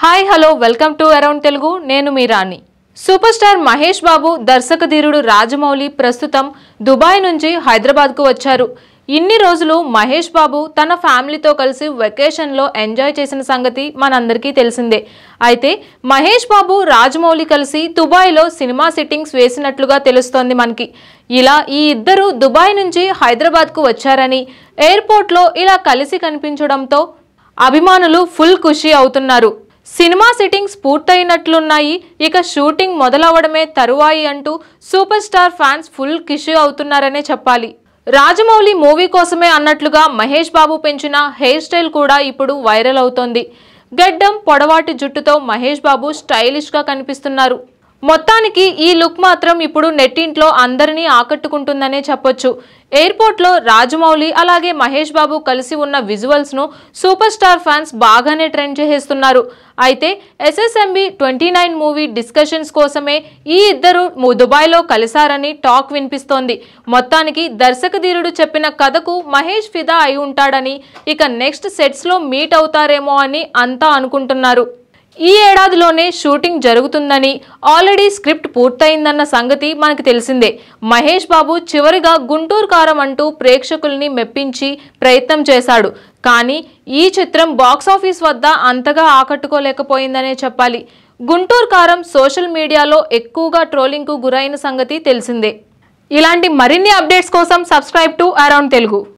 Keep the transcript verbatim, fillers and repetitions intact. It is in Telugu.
Hi hello welcome to around Telugu నేను మీ రాణి. సూపర్ స్టార్ మహేష్ బాబు దర్శకధీరుడు రాజమౌళి ప్రస్తుతం దుబాయ్ నుంచి హైదరాబాద్కు వచ్చారు. ఇన్ని రోజులు మహేష్ బాబు తన ఫ్యామిలీతో కలిసి వెకేషన్లో ఎంజాయ్ చేసిన సంగతి మనందరికీ తెలిసిందే. అయితే మహేష్ బాబు రాజమౌళి కలిసి దుబాయ్లో సినిమా సిట్టింగ్స్ వేసినట్లుగా తెలుస్తోంది మనకి. ఇలా ఈ ఇద్దరు దుబాయ్ నుంచి హైదరాబాద్కు వచ్చారని ఎయిర్పోర్ట్లో ఇలా కలిసి కనిపించడంతో అభిమానులు ఫుల్ ఖుషి అవుతున్నారు. సినిమా సిట్టింగ్స్ పూర్తయినట్లున్నాయి, ఇక షూటింగ్ మొదలవడమే తరువాయి అంటూ సూపర్ స్టార్ ఫ్యాన్స్ ఫుల్ ఖుషి అవుతున్నారనే చెప్పాలి. రాజమౌళి మూవీ కోసమే అన్నట్లుగా మహేష్ బాబు పెంచిన హెయిర్ స్టైల్ కూడా ఇప్పుడు వైరల్ అవుతోంది. గడ్డం పొడవాటి జుట్టుతో మహేష్ బాబు స్టైలిష్ గా కనిపిస్తున్నారు. మొత్తానికి ఈ లుక్ మాత్రం ఇప్పుడు నెట్టింట్లో అందరినీ ఆకట్టుకుంటుందనే చెప్పొచ్చు. ఎయిర్పోర్ట్లో రాజమౌళి అలాగే మహేష్ బాబు కలిసి ఉన్న విజువల్స్ ను సూపర్ స్టార్ ఫ్యాన్స్ బాగానే ట్రెండ్ చేసేస్తున్నారు. అయితే SSMB twenty nine movie discussions కోసమే ఈ ఇద్దరు దుబాయ్లో కలిశారని టాక్ వినిపిస్తోంది. మొత్తానికి దర్శకధీరుడు చెప్పిన కథకు మహేష్ ఫిదా అయి ఉంటాడని, ఇక నెక్స్ట్ సెట్స్ లో మీట్ అవుతారేమో అని అంతా అనుకుంటున్నారు. ఈ ఏడాదిలోనే షూటింగ్ జరుగుతుందని, ఆల్రెడీ స్క్రిప్ట్ పూర్తయిందన్న సంగతి మనకు తెలిసిందే. మహేష్ బాబు చివరిగా గుంటూరు కారం అంటూ ప్రేక్షకుల్ని మెప్పించి ప్రయత్నం చేశాడు. కానీ ఈ చిత్రం బాక్సాఫీస్ వద్ద అంతగా ఆకట్టుకోలేకపోయిందనే చెప్పాలి. గుంటూరు కారం సోషల్ మీడియాలో ఎక్కువగా ట్రోలింగ్కు గురైన సంగతి తెలిసిందే. ఇలాంటి మరిన్ని అప్డేట్స్ కోసం సబ్స్క్రైబ్ టు అరౌండ్ తెలుగు.